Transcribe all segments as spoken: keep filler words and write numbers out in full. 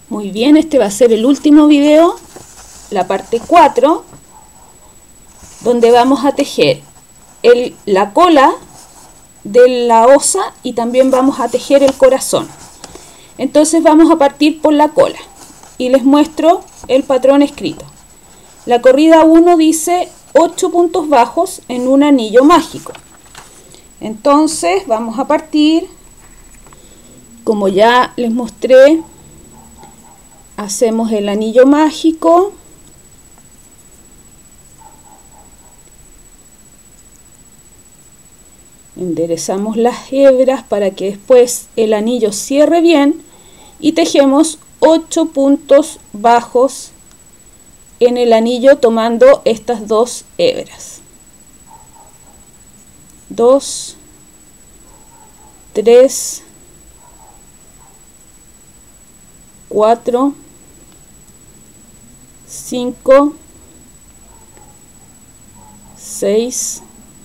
Muy bien, este va a ser el último video, la parte cuatro, donde vamos a tejer el, la cola de la osa y también vamos a tejer el corazón. Entonces vamos a partir por la cola y les muestro el patrón escrito. La corrida uno dice ocho puntos bajos en un anillo mágico. Entonces vamos a partir, como ya les mostré, hacemos el anillo mágico, enderezamos las hebras para que después el anillo cierre bien y tejemos ocho puntos bajos en el anillo tomando estas dos hebras. dos, tres, cuatro, cinco, seis,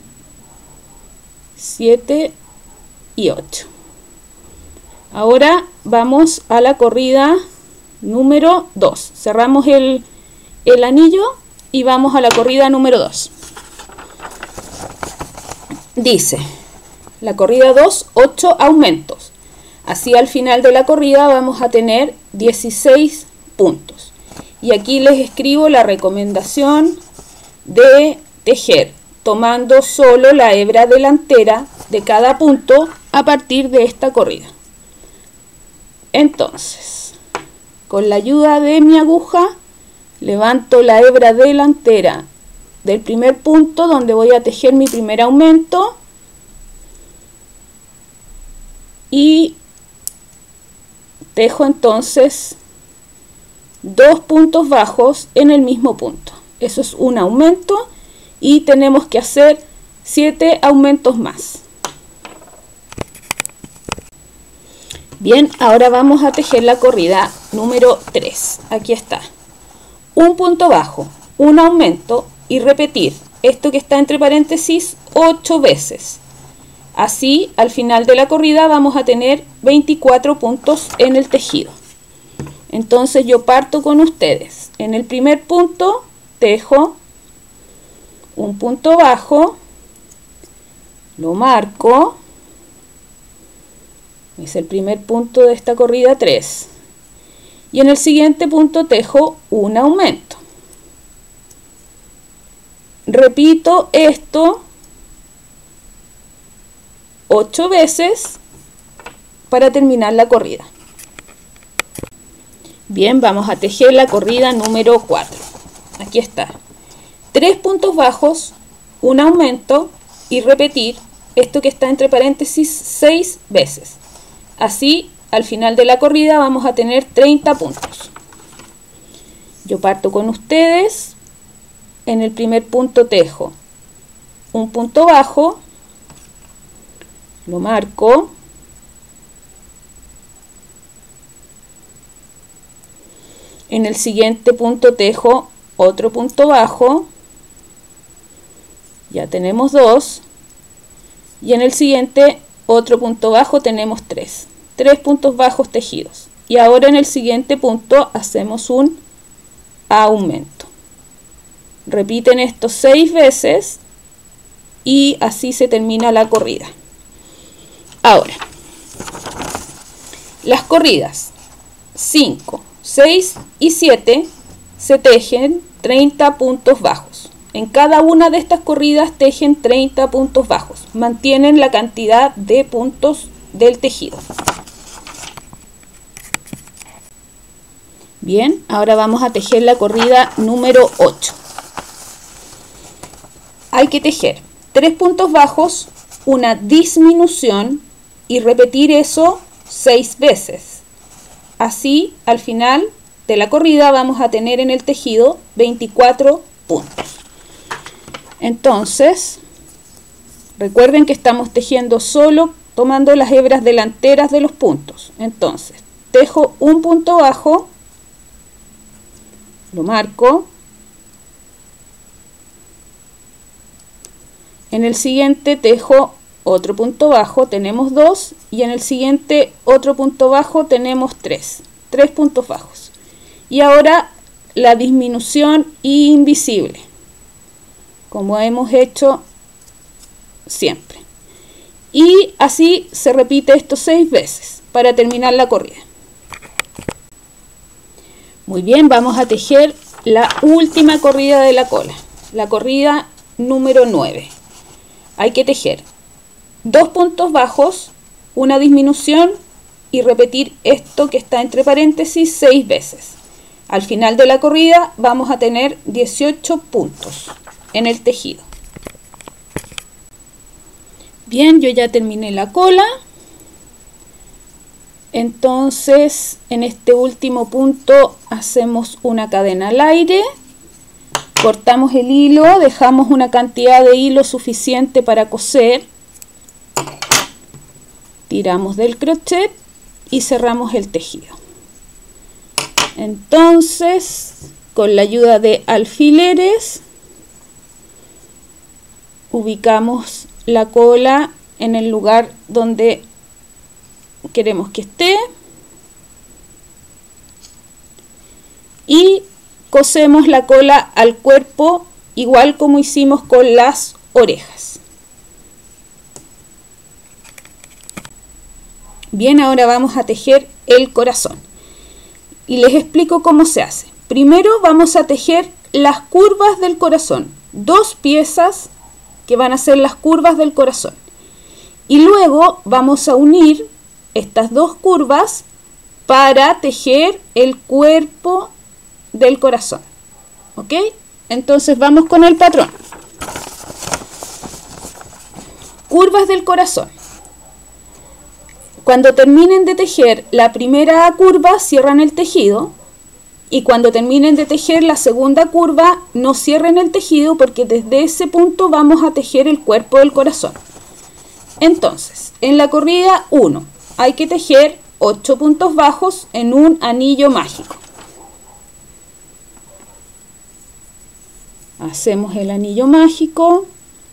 siete y ocho. Ahora vamos a la corrida número dos. Cerramos el, el anillo y vamos a la corrida número dos. Dice la corrida dos, ocho aumentos. Así al final de la corrida vamos a tener dieciséis puntos. Y aquí les escribo la recomendación de tejer tomando solo la hebra delantera de cada punto a partir de esta corrida. Entonces, con la ayuda de mi aguja, levanto la hebra delantera del primer punto donde voy a tejer mi primer aumento y tejo entonces dos puntos bajos en el mismo punto. Eso es un aumento y tenemos que hacer siete aumentos más. Bien, ahora vamos a tejer la corrida número tres. Aquí está. Un punto bajo, un aumento y repetir esto que está entre paréntesis ocho veces. Así, al final de la corrida vamos a tener veinticuatro puntos en el tejido. Entonces yo parto con ustedes. En el primer punto tejo un punto bajo, lo marco, es el primer punto de esta corrida tres, y en el siguiente punto tejo un aumento. Repito esto ocho veces para terminar la corrida. Bien, vamos a tejer la corrida número cuatro. Aquí está. Tres puntos bajos, un aumento y repetir esto que está entre paréntesis seis veces. Así, al final de la corrida vamos a tener treinta puntos. Yo parto con ustedes. En el primer punto tejo un punto bajo, lo marco, en el siguiente punto tejo otro punto bajo, ya tenemos dos, y en el siguiente otro punto bajo, tenemos tres, tres puntos bajos tejidos. Y ahora en el siguiente punto hacemos un aumento. Repiten esto seis veces y así se termina la corrida. Ahora, las corridas cinco, seis y siete se tejen treinta puntos bajos. En cada una de estas corridas tejen treinta puntos bajos. Mantienen la cantidad de puntos del tejido. Bien, ahora vamos a tejer la corrida número ocho. Hay que tejer tres puntos bajos, una disminución y repetir eso seis veces. Así, al final de la corrida vamos a tener en el tejido veinticuatro puntos. Entonces, recuerden que estamos tejiendo solo tomando las hebras delanteras de los puntos. Entonces, tejo un punto bajo, lo marco, en el siguiente tejo otro punto bajo, tenemos dos, y en el siguiente otro punto bajo, tenemos tres. tres puntos bajos. Y ahora la disminución invisible, como hemos hecho siempre. Y así se repite esto seis veces para terminar la corrida. Muy bien, vamos a tejer la última corrida de la cola, la corrida número nueve. Hay que tejer dos puntos bajos, una disminución y repetir esto que está entre paréntesis seis veces. Al final de la corrida vamos a tener dieciocho puntos en el tejido. Bien, yo ya terminé la cola. Entonces, en este último punto hacemos una cadena al aire, cortamos el hilo, dejamos una cantidad de hilo suficiente para coser, tiramos del crochet y cerramos el tejido. Entonces, con la ayuda de alfileres, ubicamos la cola en el lugar donde queremos que esté y cosemos la cola al cuerpo igual como hicimos con las orejas. Bien, ahora vamos a tejer el corazón y les explico cómo se hace. Primero vamos a tejer las curvas del corazón, dos piezas que van a ser las curvas del corazón, y luego vamos a unir estas dos curvas para tejer el cuerpo del corazón. ¿Ok? Entonces vamos con el patrón. Curvas del corazón. Cuando terminen de tejer la primera curva, cierran el tejido, y cuando terminen de tejer la segunda curva, no cierren el tejido porque desde ese punto vamos a tejer el cuerpo del corazón. Entonces, en la corrida uno hay que tejer ocho puntos bajos en un anillo mágico. Hacemos el anillo mágico.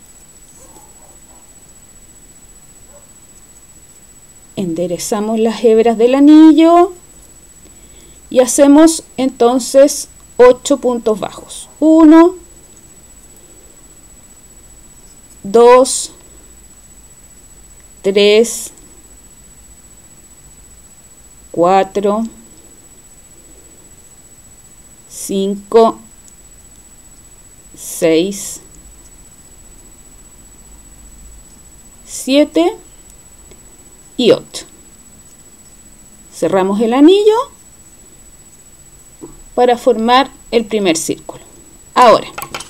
Enderezamos las hebras del anillo y hacemos entonces ocho puntos bajos. uno, dos, tres, cuatro, cinco, seis, siete y ocho. Cerramos el anillo para formar el primer círculo. Ahora,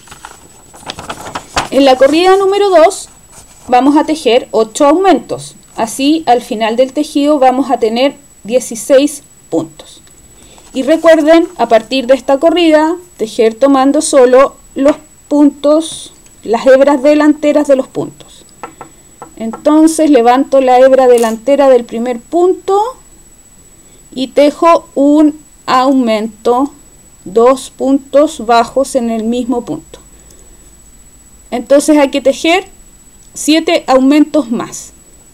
en la corrida número dos vamos a tejer ocho aumentos. Así, al final del tejido vamos a tener dieciséis puntos. Y recuerden, a partir de esta corrida, tejer tomando solo los puntos, las hebras delanteras de los puntos. Entonces levanto la hebra delantera del primer punto y tejo un aumento, dos puntos bajos en el mismo punto. Entonces hay que tejer siete aumentos más.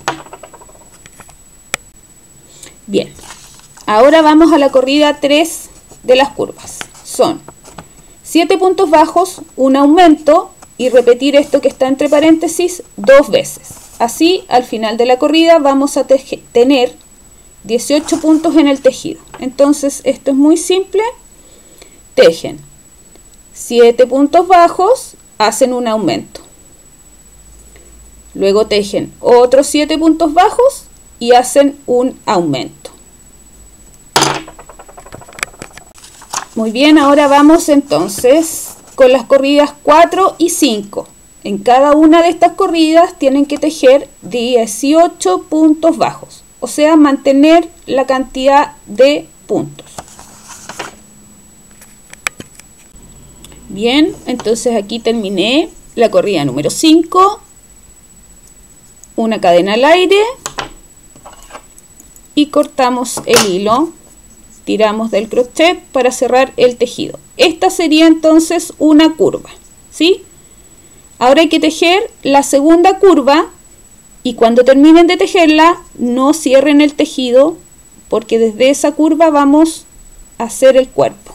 Bien, ahora vamos a la corrida tres de las curvas. Son siete puntos bajos, un aumento y repetir esto que está entre paréntesis dos veces. Así, al final de la corrida vamos a tener dieciocho puntos en el tejido. Entonces, esto es muy simple. Tejen siete puntos bajos, hacen un aumento. Luego tejen otros siete puntos bajos y hacen un aumento. Muy bien, ahora vamos entonces con las corridas cuatro y cinco. En cada una de estas corridas tienen que tejer dieciocho puntos bajos, o sea, mantener la cantidad de puntos. Bien, entonces aquí terminé la corrida número cinco, una cadena al aire y cortamos el hilo, tiramos del crochet para cerrar el tejido. Esta sería entonces una curva, ¿sí? Ahora hay que tejer la segunda curva y cuando terminen de tejerla no cierren el tejido porque desde esa curva vamos a hacer el cuerpo.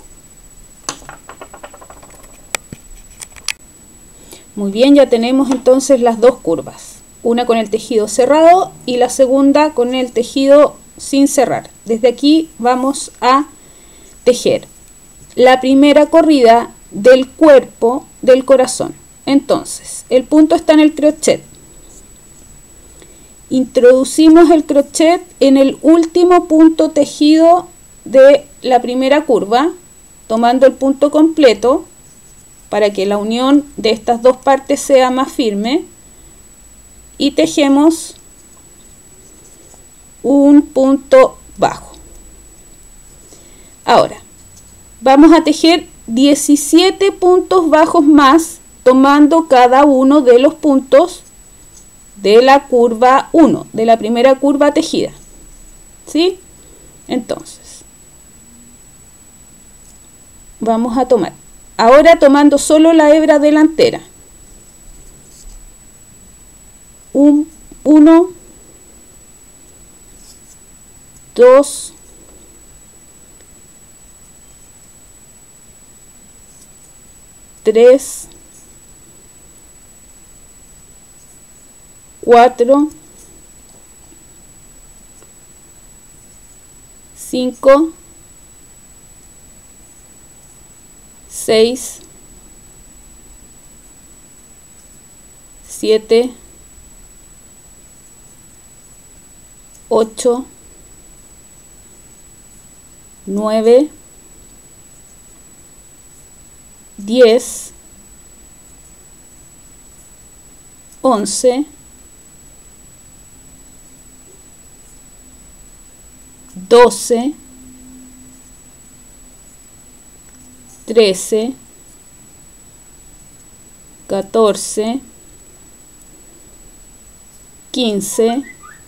Muy bien, ya tenemos entonces las dos curvas, una con el tejido cerrado y la segunda con el tejido sin cerrar. Desde aquí vamos a tejer la primera corrida del cuerpo del corazón. Entonces, el punto está en el crochet. Introducimos el crochet en el último punto tejido de la primera curva, tomando el punto completo para que la unión de estas dos partes sea más firme, y tejemos un punto bajo. Ahora vamos a tejer diecisiete puntos bajos más, tomando cada uno de los puntos de la curva uno, de la primera curva tejida. ¿Sí? Entonces vamos a tomar, ahora tomando solo la hebra delantera, un, uno, dos, tres, cuatro, cinco, seis, siete, ocho, nueve, diez, once, doce, trece, catorce, quince,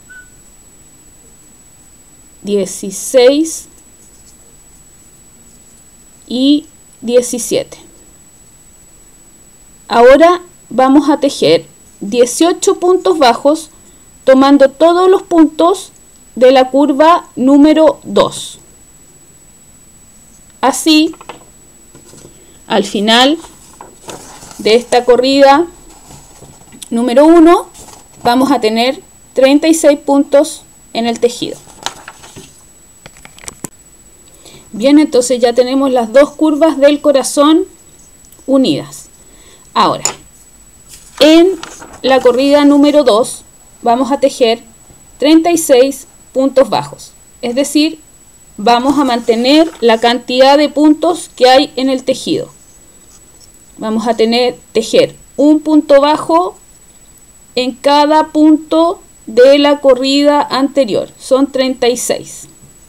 dieciséis y diecisiete. Ahora vamos a tejer dieciocho puntos bajos, tomando todos los puntos de la curva número dos. Así, al final de esta corrida número uno, vamos a tener treinta y seis puntos en el tejido. Bien, entonces ya tenemos las dos curvas del corazón unidas. Ahora, en la corrida número dos vamos a tejer treinta y seis puntos bajos, es decir, vamos a mantener la cantidad de puntos que hay en el tejido. Vamos a tener tejer un punto bajo en cada punto de la corrida anterior, son treinta y seis.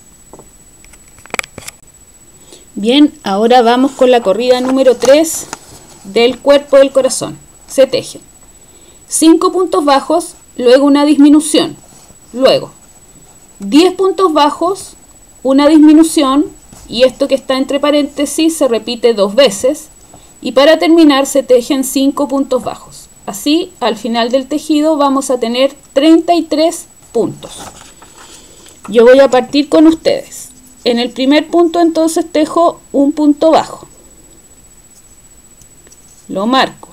Bien, ahora vamos con la corrida número tres del cuerpo del corazón. Se tejen cinco puntos bajos, luego una disminución, luego diez puntos bajos, una disminución, y esto que está entre paréntesis se repite dos veces, y para terminar se tejen cinco puntos bajos. Así, al final del tejido vamos a tener treinta y tres puntos. Yo voy a partir con ustedes. En el primer punto entonces tejo un punto bajo. Lo marco.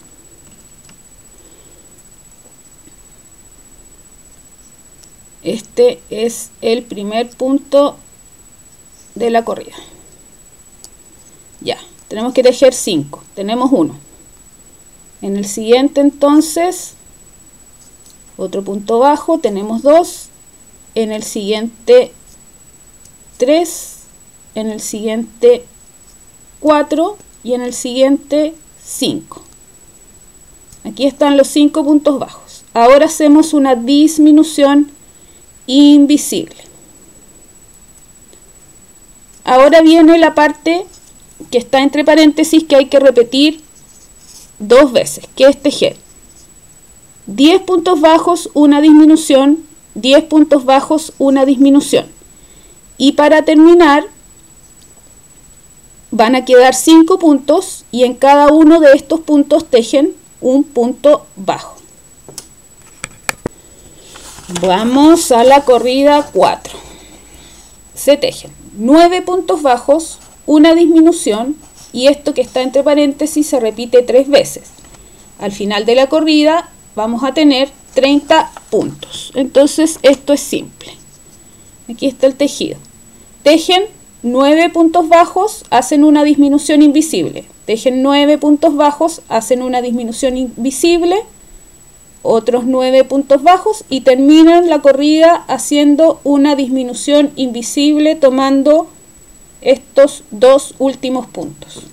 Este es el primer punto de la corrida. Ya, tenemos que tejer cinco. Tenemos uno. En el siguiente entonces, otro punto bajo, tenemos dos. En el siguiente tres, en el siguiente cuatro y en el siguiente cinco. Aquí están los cinco puntos bajos. Ahora hacemos una disminución invisible. Ahora viene la parte que está entre paréntesis, que hay que repetir dos veces, que es tejer diez puntos bajos, una disminución, diez puntos bajos, una disminución, y para terminar van a quedar cinco puntos y en cada uno de estos puntos tejen un punto bajo. Vamos a la corrida cuatro. se tejen nueve puntos bajos, una disminución, y esto que está entre paréntesis se repite tres veces. Al final de la corrida vamos a tener treinta puntos. Entonces esto es simple. Aquí está el tejido. Tejen nueve puntos bajos, hacen una disminución invisible. Tejen nueve puntos bajos, hacen una disminución invisible, otros nueve puntos bajos y terminan la corrida haciendo una disminución invisible tomando estos dos últimos puntos.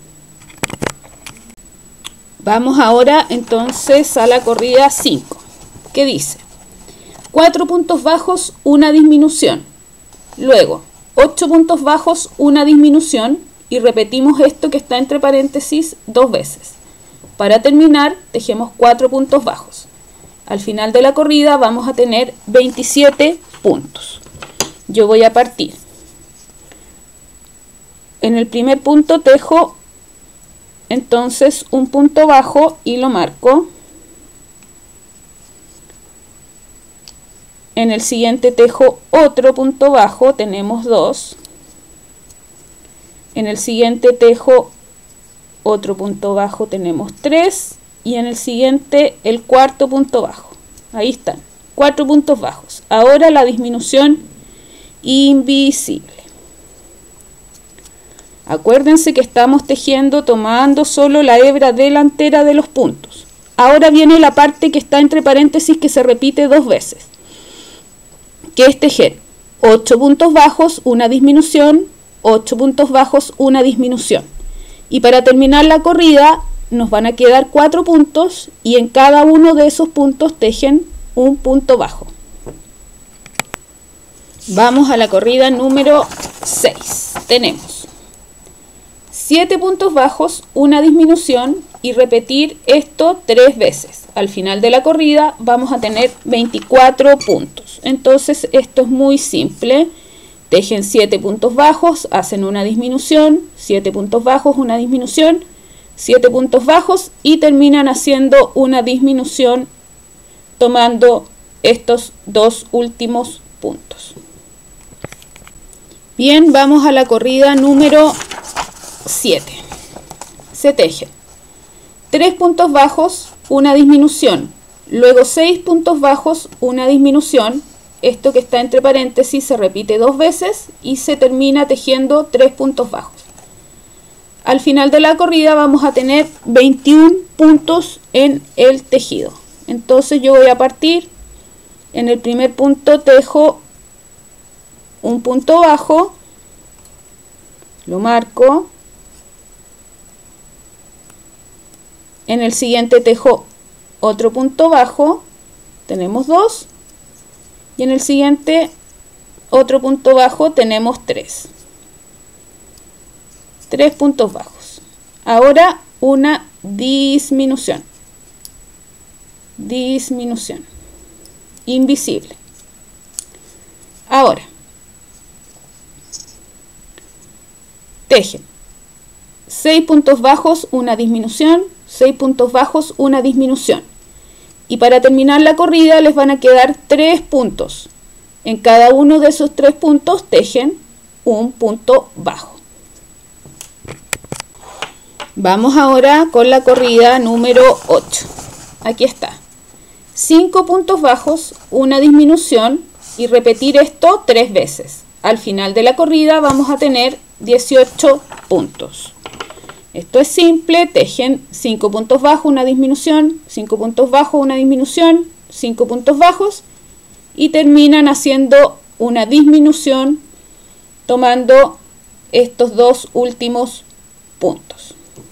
Vamos ahora entonces a la corrida cinco, que dice cuatro puntos bajos, una disminución, luego ocho puntos bajos, una disminución, y repetimos esto que está entre paréntesis dos veces. Para terminar, tejemos cuatro puntos bajos. Al final de la corrida vamos a tener veintisiete puntos. Yo voy a partir. En el primer punto tejo entonces un punto bajo y lo marco. En el siguiente tejo otro punto bajo, tenemos dos. En el siguiente tejo otro punto bajo, tenemos tres. Y en el siguiente el cuarto punto bajo. Ahí están, cuatro puntos bajos. Ahora la disminución invisible. Acuérdense que estamos tejiendo tomando solo la hebra delantera de los puntos. Ahora viene la parte que está entre paréntesis que se repite dos veces, que es tejer ocho puntos bajos, una disminución, ocho puntos bajos, una disminución. Y para terminar la corrida nos van a quedar cuatro puntos y en cada uno de esos puntos tejen un punto bajo. Vamos a la corrida número seis. Tenemos siete puntos bajos, una disminución y repetir esto tres veces. Al final de la corrida vamos a tener veinticuatro puntos. Entonces esto es muy simple. Tejen siete puntos bajos, hacen una disminución, siete puntos bajos, una disminución, siete puntos bajos y terminan haciendo una disminución tomando estos dos últimos puntos. Bien, vamos a la corrida número siete. Se tejen tres puntos bajos, una disminución, luego seis puntos bajos, una disminución. Esto que está entre paréntesis se repite dos veces y se termina tejiendo tres puntos bajos. Al final de la corrida vamos a tener veintiún puntos en el tejido. Entonces yo voy a partir. En el primer punto tejo un punto bajo, lo marco. En el siguiente tejo otro punto bajo, tenemos dos. Y en el siguiente otro punto bajo, tenemos tres. Tres puntos bajos. Ahora una disminución. Disminución. Invisible. Ahora, tejen seis puntos bajos, una disminución, seis puntos bajos, una disminución. Y para terminar la corrida les van a quedar tres puntos. En cada uno de esos tres puntos tejen un punto bajo. Vamos ahora con la corrida número ocho. Aquí está. cinco puntos bajos, una disminución y repetir esto tres veces. Al final de la corrida vamos a tener dieciocho puntos. Esto es simple, tejen cinco puntos bajos, una disminución, cinco puntos bajos, una disminución, cinco puntos bajos y terminan haciendo una disminución tomando estos dos últimos puntos.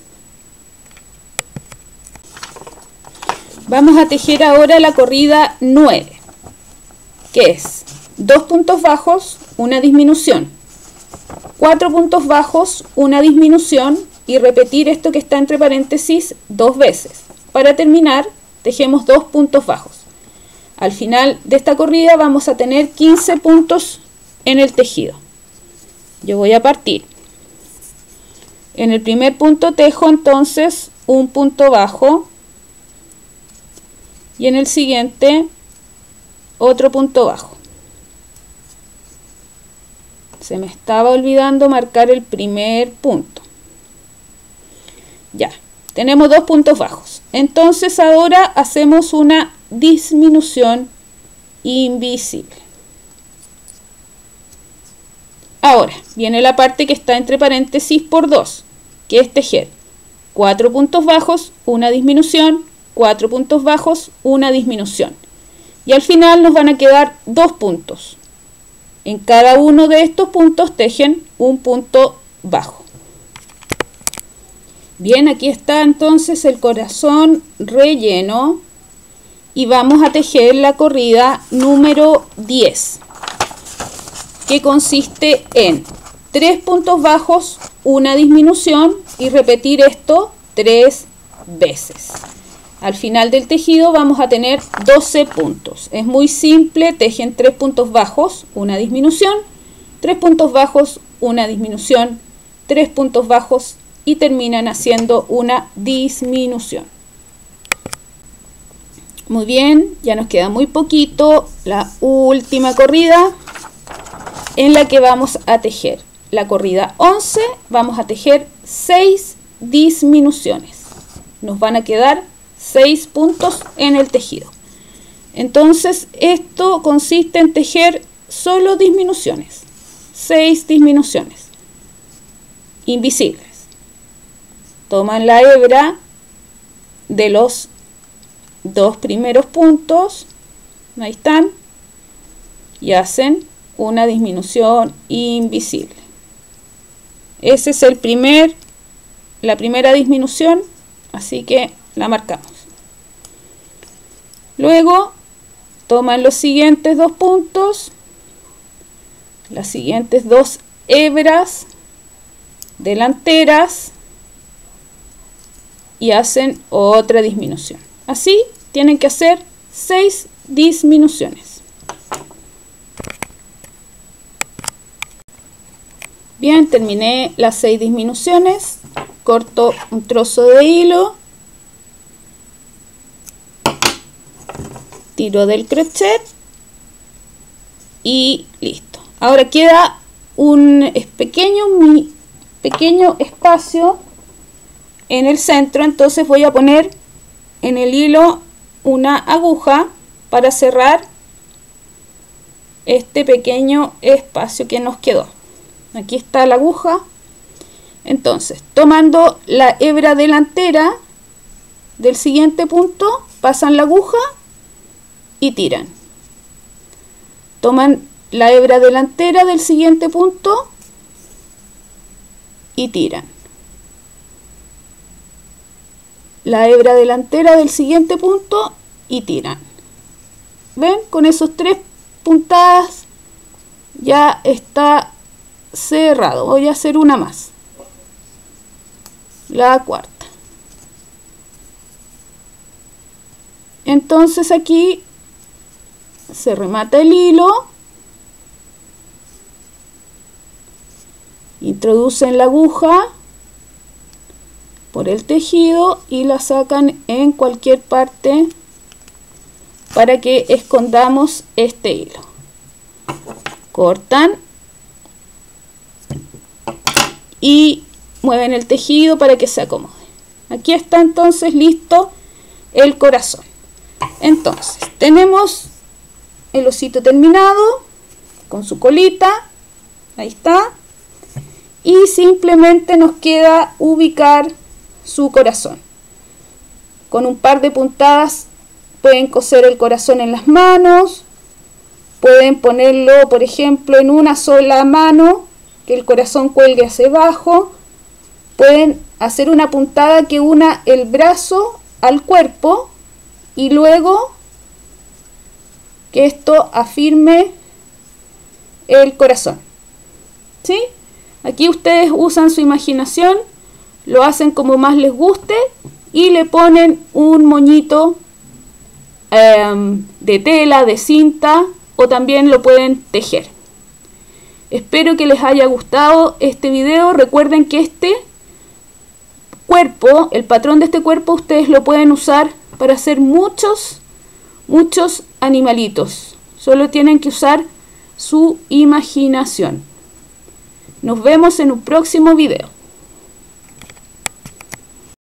Vamos a tejer ahora la corrida nueve, que es dos puntos bajos, una disminución, cuatro puntos bajos, una disminución y repetir esto que está entre paréntesis dos veces. Para terminar, tejemos dos puntos bajos. Al final de esta corrida vamos a tener quince puntos en el tejido. Yo voy a partir. En el primer punto tejo entonces un punto bajo y en el siguiente otro punto bajo. se me estaba olvidando marcar el primer punto. Ya, tenemos dos puntos bajos. Entonces ahora hacemos una disminución invisible. Ahora viene la parte que está entre paréntesis por dos, que es tejer cuatro puntos bajos, una disminución, cuatro puntos bajos, una disminución. Y al final nos van a quedar dos puntos. En cada uno de estos puntos tejen un punto bajo. Bien, aquí está entonces el corazón relleno y vamos a tejer la corrida número diez, que consiste en tres puntos bajos, una disminución y repetir esto tres veces. Al final del tejido vamos a tener doce puntos. Es muy simple, tejen tres puntos bajos, una disminución, tres puntos bajos, una disminución, tres puntos bajos y terminan haciendo una disminución. Muy bien, ya nos queda muy poquito, la última corrida en la que vamos a tejer. La corrida once, vamos a tejer seis disminuciones. Nos van a quedar seis puntos en el tejido. Entonces esto consiste en tejer solo disminuciones, seis disminuciones invisibles. Toman la hebra de los dos primeros puntos, ahí están, y hacen una disminución invisible. Ese es el primer, la primera disminución, así que la marcamos. Luego toman los siguientes dos puntos, las siguientes dos hebras delanteras y hacen otra disminución. Así tienen que hacer seis disminuciones. Bien, terminé las seis disminuciones. Corto un trozo de hilo, tiro del crochet y listo. Ahora queda un pequeño, pequeño espacio en el centro, entonces voy a poner en el hilo una aguja para cerrar este pequeño espacio que nos quedó. Aquí está la aguja. Entonces, tomando la hebra delantera del siguiente punto, pasan la aguja y tiran. Toman la hebra delantera del siguiente punto y tiran. La hebra delantera del siguiente punto y tiran. ¿Ven? Con esos tres puntadas ya está cerrado. Voy a hacer una más. La cuarta. Entonces aquí se remata el hilo, introducen la aguja por el tejido y la sacan en cualquier parte para que escondamos este hilo. Cortan y mueven el tejido para que se acomode. Aquí está entonces listo el corazón. Entonces tenemos el osito terminado con su colita, ahí está, y simplemente nos queda ubicar su corazón. Con un par de puntadas pueden coser el corazón en las manos, pueden ponerlo por ejemplo en una sola mano, que el corazón cuelgue hacia abajo, pueden hacer una puntada que una el brazo al cuerpo y luego que esto afirme el corazón. ¿Sí? Aquí ustedes usan su imaginación, lo hacen como más les guste y le ponen un moñito eh, de tela, de cinta, o también lo pueden tejer. Espero que les haya gustado este video. Recuerden que este cuerpo, el patrón de este cuerpo, ustedes lo pueden usar para hacer muchos, muchos animalitos. Solo tienen que usar su imaginación. Nos vemos en un próximo video.